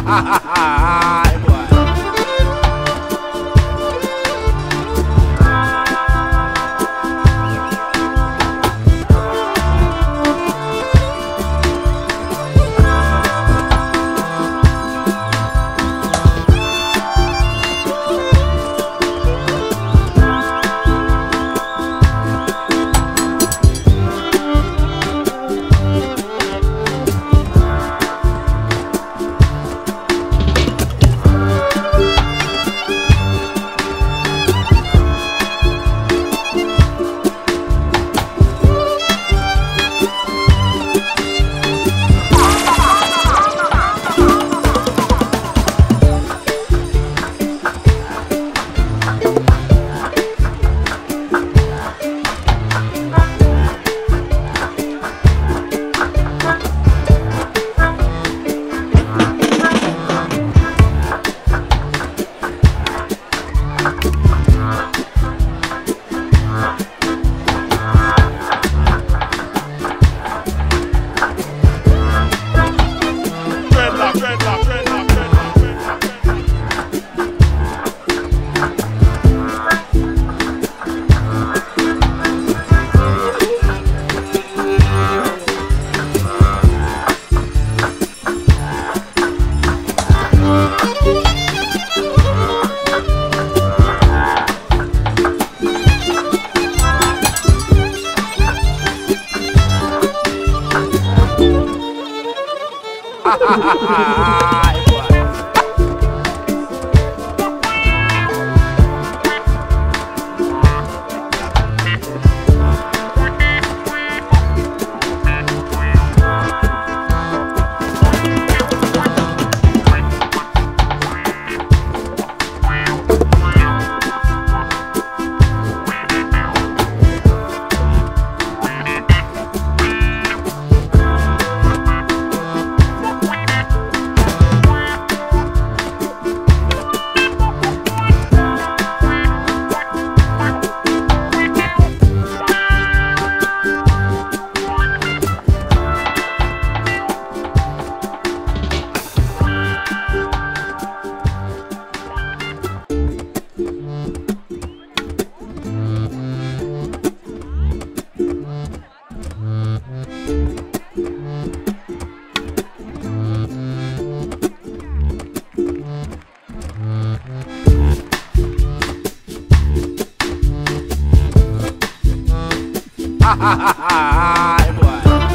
Ay, boy. Ay, boy. Ay, boy.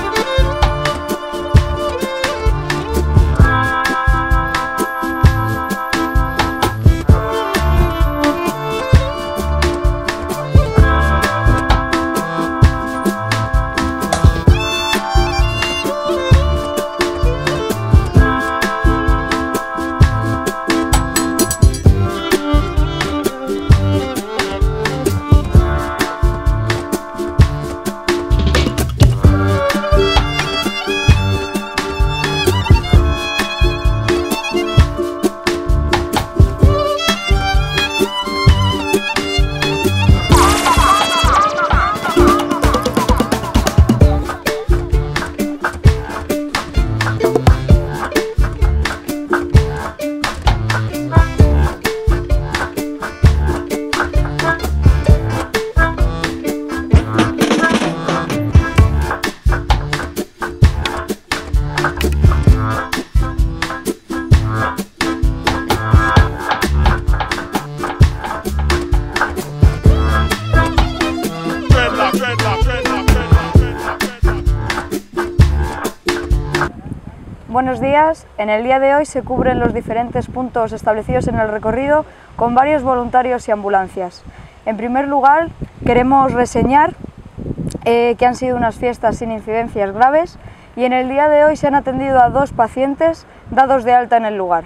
Buenos días. En el día de hoy se cubren los diferentes puntos establecidos en el recorrido con varios voluntarios y ambulancias. En primer lugar, queremos reseñar que han sido unas fiestas sin incidencias graves y en el día de hoy se han atendido a 2 pacientes dados de alta en el lugar.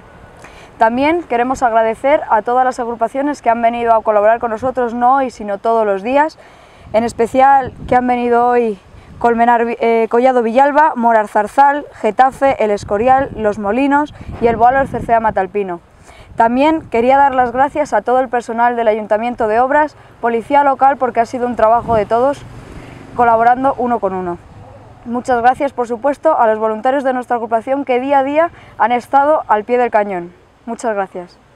También queremos agradecer a todas las agrupaciones que han venido a colaborar con nosotros, no hoy, sino todos los días, en especial que han venido hoy Colmenar Collado Villalba, Morar Zarzal, Getafe, El Escorial, Los Molinos y el Boalo Cercea Matalpino. También quería dar las gracias a todo el personal del Ayuntamiento de Obras, Policía Local, porque ha sido un trabajo de todos, colaborando uno con uno. Muchas gracias, por supuesto, a los voluntarios de nuestra agrupación que día a día han estado al pie del cañón. Muchas gracias.